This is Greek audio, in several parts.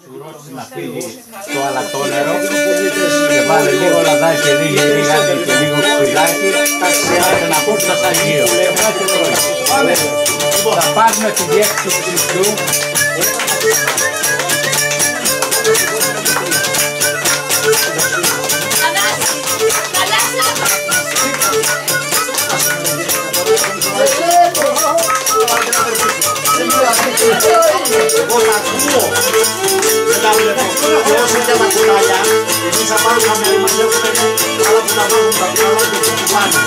Σουρώσει να φύγει στο αλατόνερο και βάλε λίγο λαδάκι και λίγη ρίγανη και λίγο σκυλάκι και άσε να πούμε στα σαγείο. Θα πάρουμε τη διεύθυνση του ψυχιού. Εγώ τα ακούω, δεν τα βλέπω. Και όσο και τα κουράγια, εμείς θα πάρουμε καμία μας έχουμε άλλα που τα βάζουν τα πιάλα και που πάνε.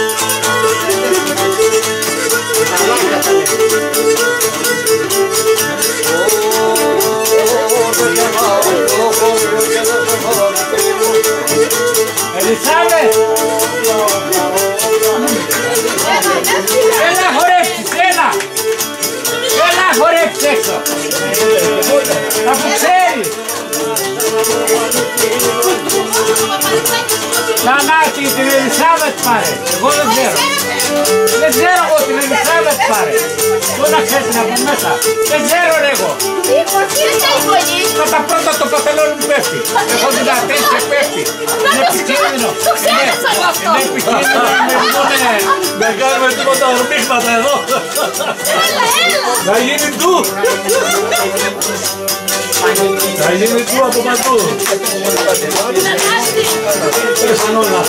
Τα λάθια τα λέει. Ελισάβε! Έλα χορέψεις, έλα! Έλα χορέψεις έξω! Θα που ξέρεις! Θανάτη, την Ελισάβετ πάρε! Εγώ δεν ξέρω! Δεν ξέρω εγώ την Ελισάβετ πάρε! Πού να ξέρεις να πούμε μέσα! Δεν ξέρω ρε εγώ! Κατά πρώτα το παπελόνι μου πέφτει! Έχω δυνατές και πέφτει! Είναι επικίνδυνο! Το ξέρεις εγώ αυτό! Είναι επικίνδυνο! Δεν κάνουμε τίποτα ορμίγματα εδώ! Να γίνει του! Να γίνει του από παντού! Πέσαν όλα!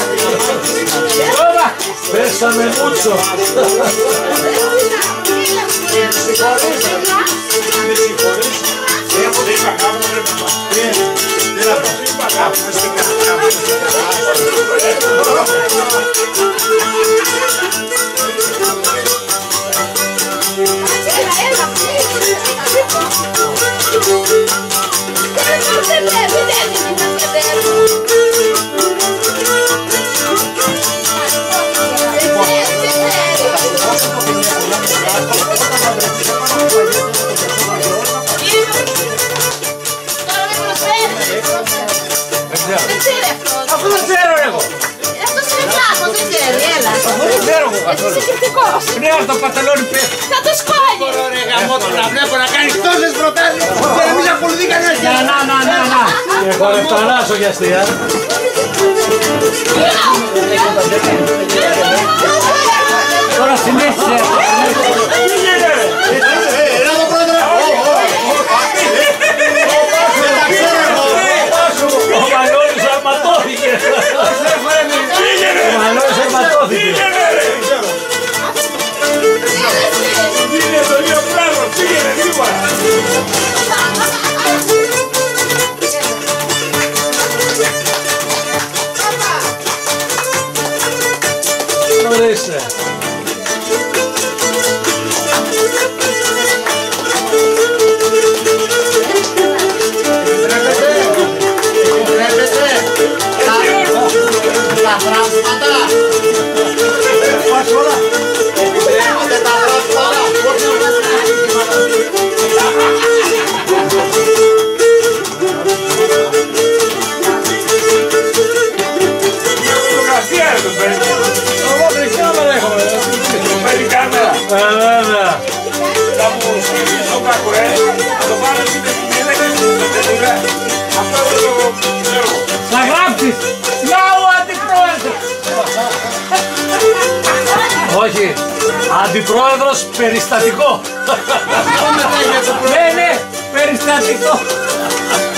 Πέσαμε μούτσο! Έχω δει κακάβο ρε παπά. Δεν θα το πει κακάβο. Στην Αφού δεν ξέρω εγώ! Αυτός είναι βλάχος, δεν ξέρει, έλα. Δεν ξέρω εγώ καθόλου! Είσαι σκεπτικός. Ναι, το πατελόνι πέφτει! Θα το σκόνει. ρε γαμώ το να βλέπω να κάνεις τόσες προτάσεις και να μην σε ακολουθεί κανένας. Να! Και χορευταράσω για αστεία. Τώρα συνέχισε! Έλα το πρόεδρε. Δεν τα ξέρω εγώ. Ο Μανώλης αρματώθηκε. Ο Μανώλης αρματώθηκε. Είναι το ίδιο πράγμα. Πήγαινε γρήγορα. Ορίστε. Τα πράγματα. Πας όλα. Επιτρέπονται τα πράγματα. Φωτογραφία ρε το παίρνει. Εγώ δεν κάμερα έχω. Παίρνει κάμερα. Βέβαια. Θα μου στείλεις το κάκο θα το πάρω στην τεχνίδα και στην τεχνίδα. Αυτό δεν το ξέρω. Θα γράψεις! Λάου αντιπρόεδρε! Όχι. Αντιπρόεδρος περιστατικό. Ναι, περιστατικό!